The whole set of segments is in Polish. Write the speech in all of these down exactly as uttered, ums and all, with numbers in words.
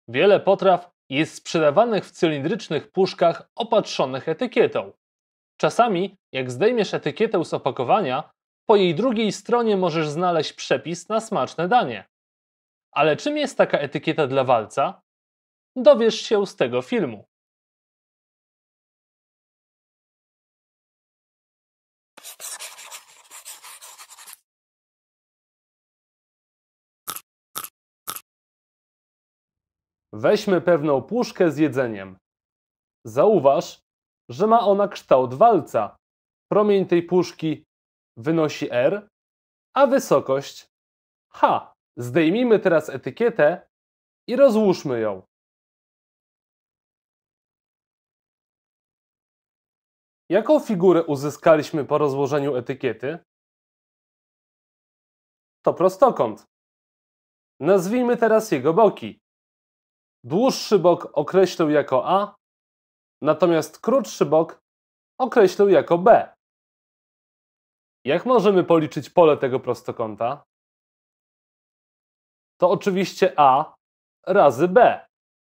Wiele potraw jest sprzedawanych w cylindrycznych puszkach opatrzonych etykietą. Czasami, jak zdejmiesz etykietę z opakowania, po jej drugiej stronie możesz znaleźć przepis na smaczne danie. Ale czym jest taka etykieta dla walca? Dowiesz się z tego filmu. Weźmy pewną puszkę z jedzeniem. Zauważ, że ma ona kształt walca. Promień tej puszki wynosi R, a wysokość H. Zdejmijmy teraz etykietę i rozłóżmy ją. Jaką figurę uzyskaliśmy po rozłożeniu etykiety? To prostokąt. Nazwijmy teraz jego boki. Dłuższy bok określę jako A, natomiast krótszy bok określę jako B. Jak możemy policzyć pole tego prostokąta? To oczywiście A razy B.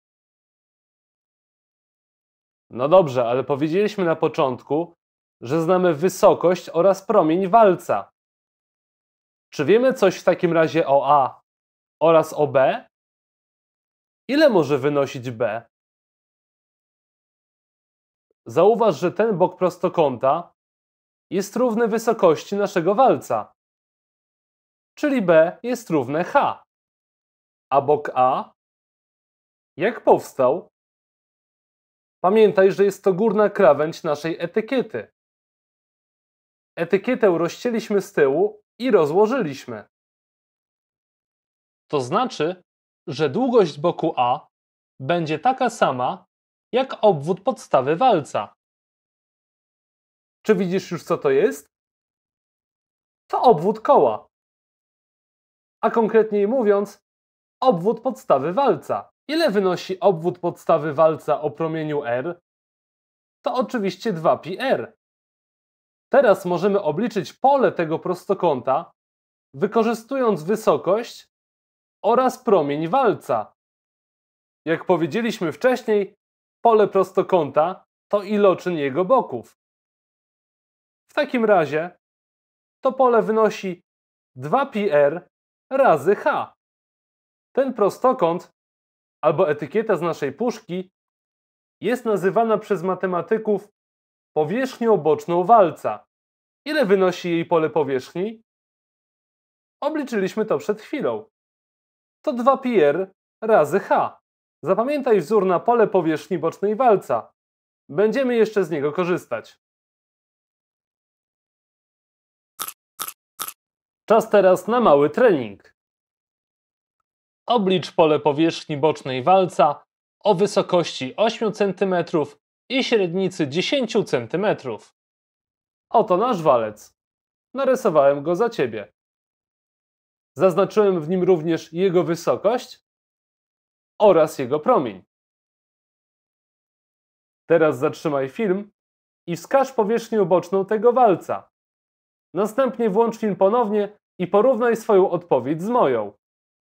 No dobrze, ale powiedzieliśmy na początku, że znamy wysokość oraz promień walca. Czy wiemy coś w takim razie o A oraz o B? Ile może wynosić B? Zauważ, że ten bok prostokąta jest równy wysokości naszego walca, czyli B jest równe H. A bok A? Jak powstał? Pamiętaj, że jest to górna krawędź naszej etykiety. Etykietę rozcięliśmy z tyłu i rozłożyliśmy. To znaczy, że długość boku A będzie taka sama, jak obwód podstawy walca. Czy widzisz już, co to jest? To obwód koła. A konkretniej mówiąc, obwód podstawy walca. Ile wynosi obwód podstawy walca o promieniu R? To oczywiście dwa pi r. Teraz możemy obliczyć pole tego prostokąta, wykorzystując wysokość oraz promień walca. Jak powiedzieliśmy wcześniej, pole prostokąta to iloczyn jego boków. W takim razie to pole wynosi dwa pi r razy H. Ten prostokąt, albo etykieta z naszej puszki, jest nazywana przez matematyków powierzchnią boczną walca. Ile wynosi jej pole powierzchni? Obliczyliśmy to przed chwilą. To dwa pi r razy H. Zapamiętaj wzór na pole powierzchni bocznej walca. Będziemy jeszcze z niego korzystać. Czas teraz na mały trening. Oblicz pole powierzchni bocznej walca o wysokości ośmiu centymetrów i średnicy dziesięciu centymetrów. Oto nasz walec. Narysowałem go za Ciebie. Zaznaczyłem w nim również jego wysokość oraz jego promień. Teraz zatrzymaj film i wskaż powierzchnię boczną tego walca. Następnie włącz film ponownie i porównaj swoją odpowiedź z moją.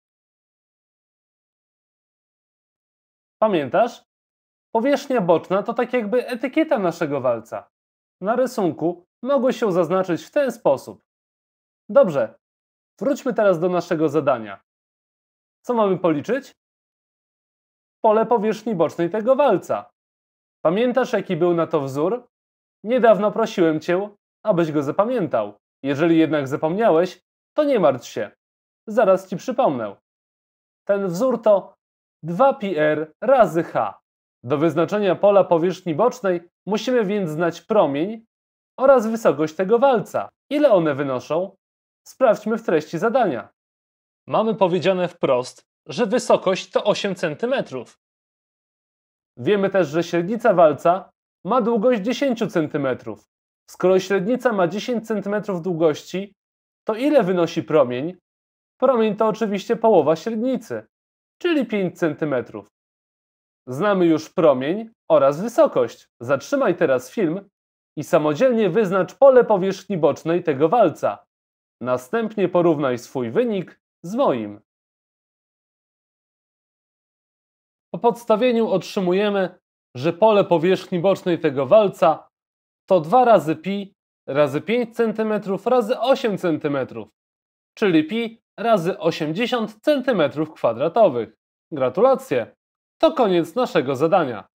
Pamiętasz? Powierzchnia boczna to tak jakby etykieta naszego walca. Na rysunku mogło się zaznaczyć w ten sposób. Dobrze, wróćmy teraz do naszego zadania. Co mamy policzyć? Pole powierzchni bocznej tego walca. Pamiętasz, jaki był na to wzór? Niedawno prosiłem Cię, abyś go zapamiętał. Jeżeli jednak zapomniałeś, to nie martw się. Zaraz Ci przypomnę. Ten wzór to dwa pi r razy H. Do wyznaczenia pola powierzchni bocznej musimy więc znać promień oraz wysokość tego walca. Ile one wynoszą? Sprawdźmy w treści zadania. Mamy powiedziane wprost, że wysokość to osiem centymetrów. Wiemy też, że średnica walca ma długość dziesięć centymetrów. Skoro średnica ma dziesięć centymetrów długości, to ile wynosi promień? Promień to oczywiście połowa średnicy, czyli pięć centymetrów. Znamy już promień oraz wysokość. Zatrzymaj teraz film i samodzielnie wyznacz pole powierzchni bocznej tego walca. Następnie porównaj swój wynik z moim. Po podstawieniu otrzymujemy, że pole powierzchni bocznej tego walca to dwa razy pi razy pięć centymetrów razy osiem centymetrów, czyli pi razy osiemdziesiąt centymetrów kwadratowych. Gratulacje! To koniec naszego zadania.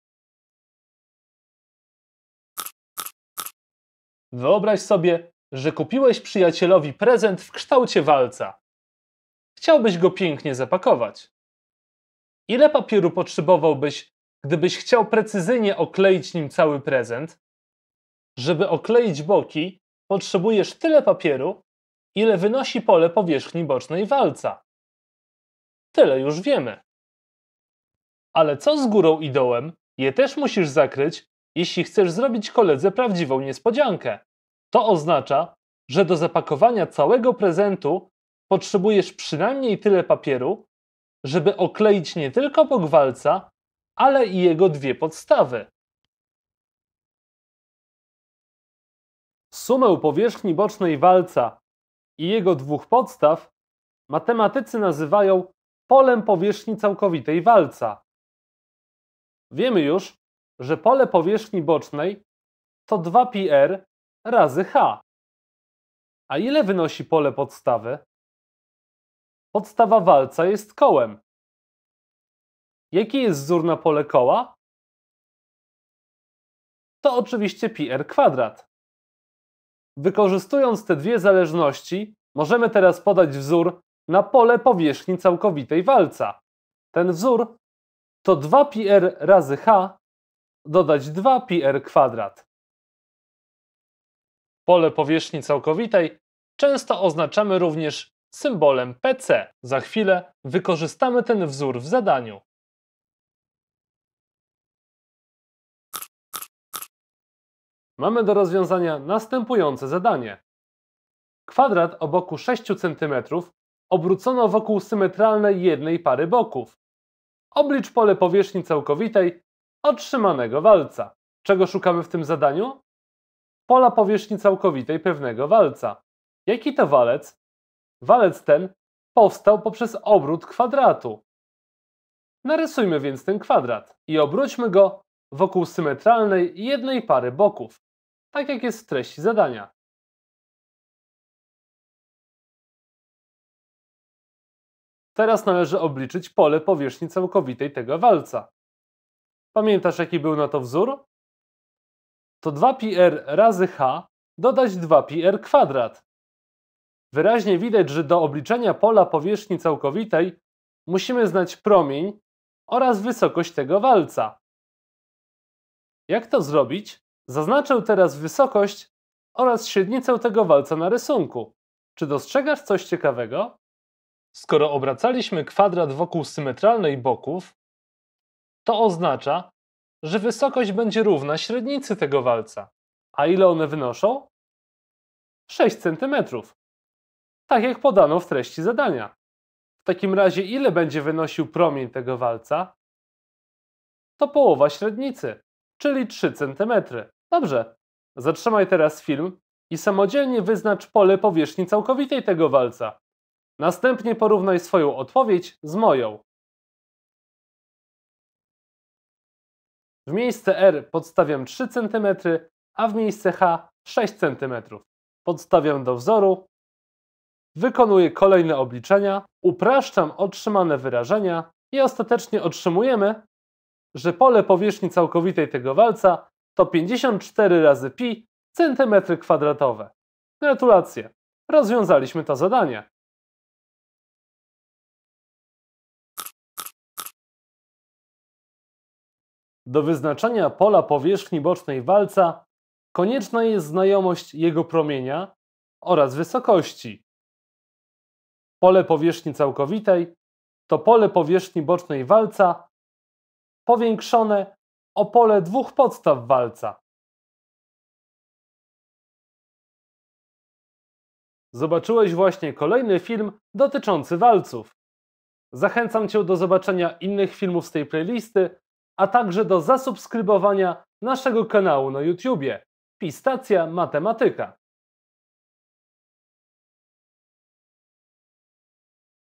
Wyobraź sobie, że kupiłeś przyjacielowi prezent w kształcie walca. Chciałbyś go pięknie zapakować. Ile papieru potrzebowałbyś, gdybyś chciał precyzyjnie okleić nim cały prezent? Żeby okleić boki, potrzebujesz tyle papieru, ile wynosi pole powierzchni bocznej walca. Tyle już wiemy. Ale co z górą i dołem? Je też musisz zakryć, jeśli chcesz zrobić koledze prawdziwą niespodziankę. To oznacza, że do zapakowania całego prezentu potrzebujesz przynajmniej tyle papieru, żeby okleić nie tylko bok walca, ale i jego dwie podstawy. Sumę powierzchni bocznej walca i jego dwóch podstaw matematycy nazywają polem powierzchni całkowitej walca. Wiemy już, że pole powierzchni bocznej to dwa pi r razy h. A ile wynosi pole podstawy? Podstawa walca jest kołem. Jaki jest wzór na pole koła? To oczywiście pi r kwadrat. Wykorzystując te dwie zależności, możemy teraz podać wzór na pole powierzchni całkowitej walca. Ten wzór to dwa pi r razy h dodać dwa pi r kwadrat. Pole powierzchni całkowitej często oznaczamy również symbolem P C. Za chwilę wykorzystamy ten wzór w zadaniu. Mamy do rozwiązania następujące zadanie. Kwadrat o boku sześć centymetrów obrócono wokół symetralnej jednej pary boków. Oblicz pole powierzchni całkowitej otrzymanego walca. Czego szukamy w tym zadaniu? Pola powierzchni całkowitej pewnego walca. Jaki to walec? Walec ten powstał poprzez obrót kwadratu. Narysujmy więc ten kwadrat i obróćmy go wokół symetralnej jednej pary boków, tak jak jest w treści zadania. Teraz należy obliczyć pole powierzchni całkowitej tego walca. Pamiętasz, jaki był na to wzór? To dwa pi r razy h dodać dwa pi r kwadrat. Wyraźnie widać, że do obliczenia pola powierzchni całkowitej musimy znać promień oraz wysokość tego walca. Jak to zrobić? Zaznaczę teraz wysokość oraz średnicę tego walca na rysunku. Czy dostrzegasz coś ciekawego? Skoro obracaliśmy kwadrat wokół symetralnej boków, to oznacza, że wysokość będzie równa średnicy tego walca. A ile one wynoszą? sześć centymetrów. Tak jak podano w treści zadania. W takim razie ile będzie wynosił promień tego walca? To połowa średnicy, czyli trzy centymetry. Dobrze, zatrzymaj teraz film i samodzielnie wyznacz pole powierzchni całkowitej tego walca. Następnie porównaj swoją odpowiedź z moją. W miejsce R podstawiam trzy centymetry, a w miejsce H sześć centymetrów. Podstawiam do wzoru, wykonuję kolejne obliczenia, upraszczam otrzymane wyrażenia i ostatecznie otrzymujemy, że pole powierzchni całkowitej tego walca to pięćdziesiąt cztery razy pi centymetry kwadratowe. Gratulacje! Rozwiązaliśmy to zadanie. Do wyznaczenia pola powierzchni bocznej walca konieczna jest znajomość jego promienia oraz wysokości. Pole powierzchni całkowitej to pole powierzchni bocznej walca powiększone o pole dwóch podstaw walca. Zobaczyłeś właśnie kolejny film dotyczący walców. Zachęcam Cię do zobaczenia innych filmów z tej playlisty, a także do zasubskrybowania naszego kanału na YouTubie Pistacja Matematyka.